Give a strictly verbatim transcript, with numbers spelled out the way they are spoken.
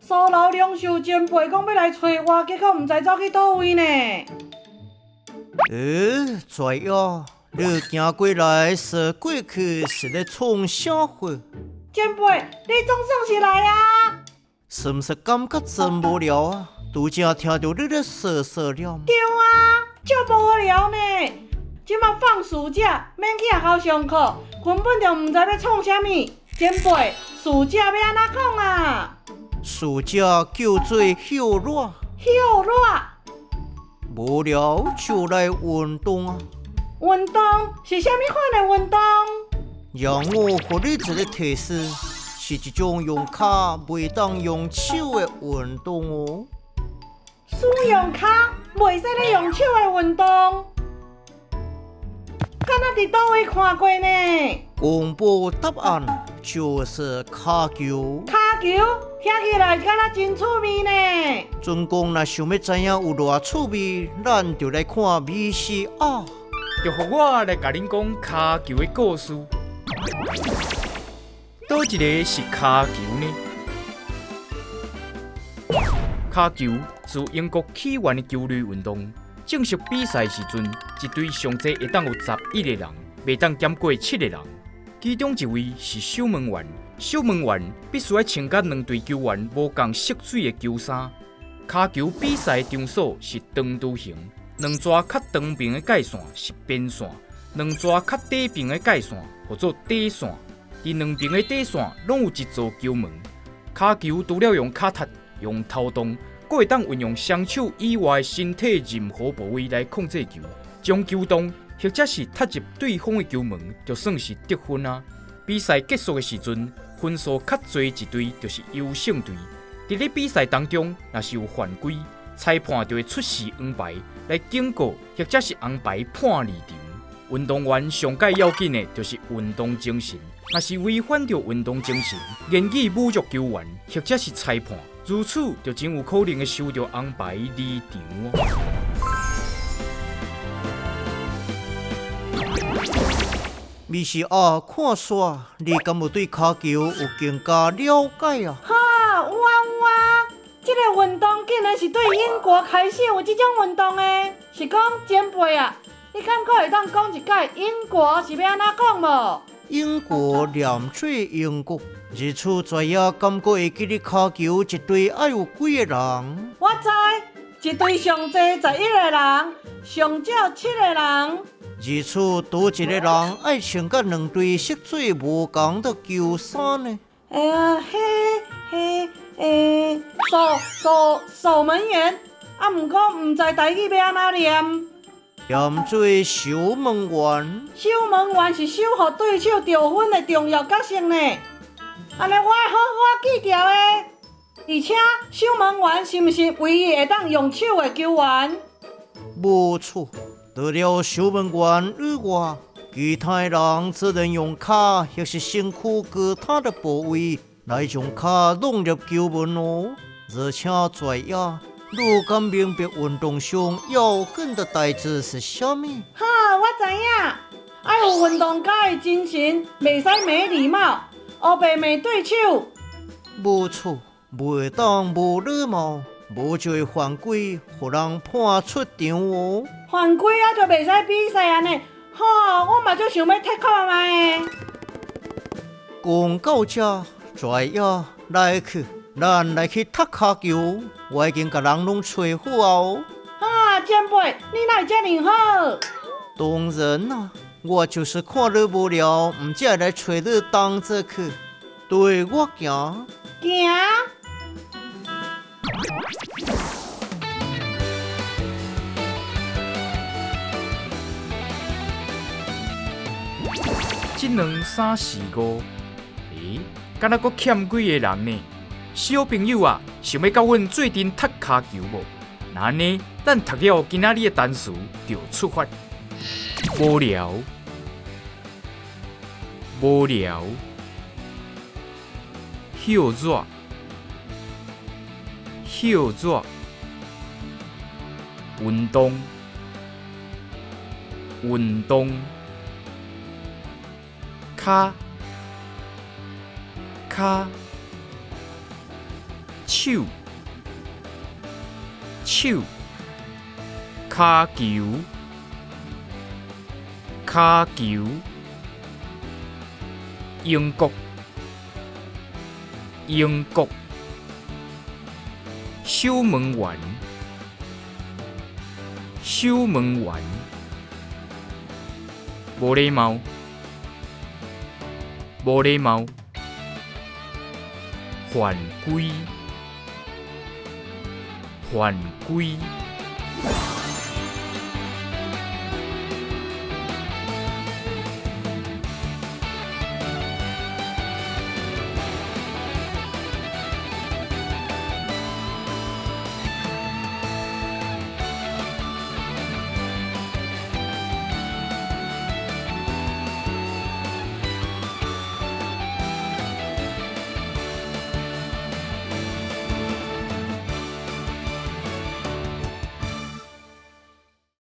苏老两袖前辈讲要来找我，结果毋知走去倒位呢。 呃，跩呀，你行过来说过去是咧创啥货？ 前辈，你总算是来啊！ 是毋是感觉真无聊啊？拄则听到你咧说说了。 对啊，足无聊呢。即马放暑假，免去学校上课，根本就毋知要创啥物。前辈，暑假要安怎讲啊？ 暑假叫做休热， 休热。 无聊就来运动啊！ 运动是啥物款的运动？ 让我给你一个提示，是一种用脚袂当用手的运动哦。 使用脚袂使咧用手的运动，敢若伫倒位看过呢？ 公布答案就是骹球。 骹球听起来敢若真趣味呢。 准公若想要知影有偌趣味，咱就来看 V C R。 就互我来甲恁讲骹球的故事。倒一个是骹球呢？骹球自英国起源的球类运动，正式比赛时阵，一队上济会当有十一个人，袂当减过七个人。其中一位是守门员，守门员必须要穿甲两队球员无共色水的球衫。骹球比赛场所是长弧形。两纸较长边的界线是边线，两纸较底边的界线叫做底线。伫两边的底线拢有一座球门。骹球除了用脚踢、用头动，阁会当运用双手以外的身体任何部位来控制球，将球动或者是踢入对方的球门，就算是得分啊。比赛结束的时阵，分数较侪一队就是优胜队。伫咧比赛当中，若是有犯规，裁判就会出示黄牌来警告，或者是红牌判离场。运动员上界要紧的就是运动精神，若是违反着运动精神，言语侮辱球员或者是裁判，如此就真有可能会收到红牌离场哦。 V C R 看煞，你敢有对骹球有更加了解啊？ 哈，有啊有啊，这个运动竟然是对英国开始有这种运动的，是讲前辈啊，你敢可会当讲一解英国是要安怎讲无？ 英国念做英国，日出跩也感觉会记得骹球一队爱有几个人？ 我知，一队上济十一个人，上少七个人。 日出多一个人爱穿甲两队色水无共的球衫呢？ 哎呀，嘿嘿诶，守守守门员，啊，毋过毋知台语要安怎念。 念做守门员。 守门员是守护对手得分的重要角色呢。安尼我会好好记住的。而且守门员是毋是唯一会当用手的球员？ 无错。除了守门员以外，其他人只能用脚或是身躯其他的部位来将脚弄入球门哦。而且跩也，你敢明白运动上要紧的代志是啥物？ 哈，我知影，爱有运动家的精神，袂使没礼貌，黑白没对手。 无错，袂当无礼貌，无就会犯规，互人判出场哦。 犯规啊，就袂使比赛安尼。吼，我嘛就想要踢看卖的。 讲到这，跩也来去，咱来去踢骹球。我已经甲人拢找好哦。 啊，前辈，你哪会遮尔好？ 当然啦，我就是看你无聊，毋才来找你同齐去。对我行。 行。 一两三四五，诶，敢若阁欠几个人呢？小朋友啊，想要甲阮做阵踢骹球无？那安尼，咱读了今仔日的单词就出发。无聊，无聊，休热，休热，运动，运动。脚，脚， 手手骹球骹球英国英国守门员守门员无礼貌无礼貌犯规犯规